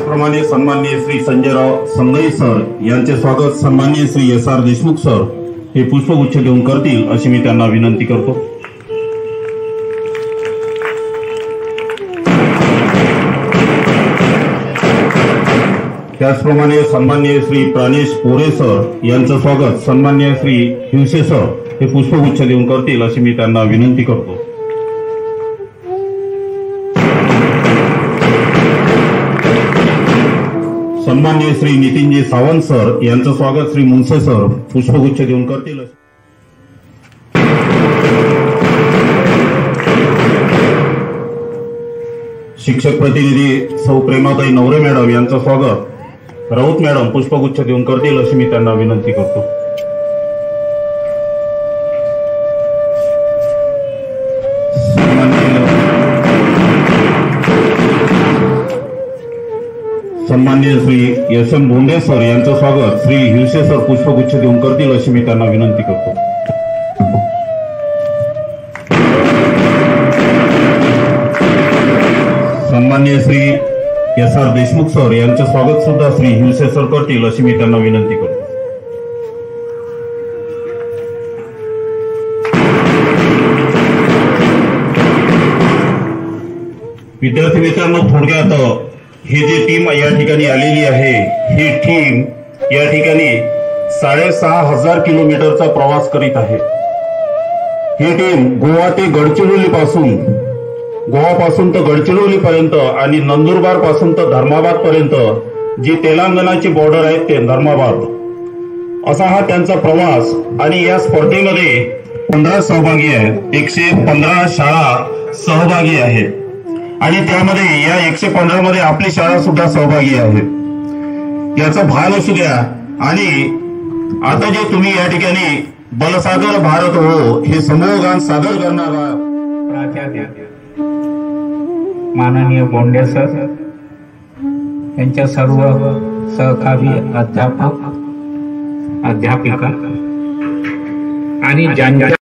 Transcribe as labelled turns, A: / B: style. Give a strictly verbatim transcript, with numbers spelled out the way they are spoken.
A: त्याचप्रमाणे सन्माननीय श्री संजयराव संगई सर यांचे स्वागत सन्माननीय Shri S R Deshmukh sir हे पुष्पगुच्छ देऊन करतील अशी मी त्यांना विनंती करतो। त्याचप्रमाणे सन्माननीय श्री प्राणेश पोरे सर यांचं स्वागत सन्माननीय श्री हिवसे सर हे पुष्पगुच्छ देऊन करतील अशी मी त्यांना विनंती करतो। सन्माननीय श्री नितीनजी सावंत सर यांचं स्वागत श्री मुंसे सर पुष्पगुच्छ देऊन करतील। शिक्षक प्रतिनिधी सौ प्रेमाताई नवरे मॅडम यांचं स्वागत राऊत मॅडम पुष्पगुच्छ देऊन करतील अशी मी त्यांना विनंती करतो। सन्माननीय Shri S M Bhonde sir यांचं स्वागत श्री हिवसे सर पुष्पगुच्छ देऊन करतील अशी मी त्यांना विनंती करतो। सन्माननीय Shri S R Deshmukh sir यांचे स्वागत सुद्धा श्री हिवसे सर करतील अशी मी त्यांना विनंती करतो। विद्यार्थी मित्रांनो, थोडक्यात ही जी टीम या ठिकाणी आलेली आहे ही टीम या ठिकाणी साडेसहा हजार किलोमीटरचा प्रवास करीत आहे। ही टीम गोवा ते गडचिरोली पासून गोवापासून तर गडचिरोली पर्यंत आणि नंदुरबार पासून तर धर्माबाद पर्यंत जी तेलंगणाची बॉर्डर आहे ते धर्माबाद असा हा त्यांचा प्रवास। आणि या स्पर्धेमध्ये पंधरा सहभागी आहेत, एकशे पंधरा शाळा सहभागी आहेत आणि त्यामध्ये या एकशे पंधरा मध्ये आपली शाळा सुद्धा सहभागी आहे। याचं भान असू द्या। आणि आता जे तुम्ही या ठिकाणी बलसागर भारत हो हे समूह गान सादर करणारा
B: प्राचार्य माननीय बोंडे सर यांच्या सर्व सहकारी अध्यापक अध्यापिका आणि ज्यांच्या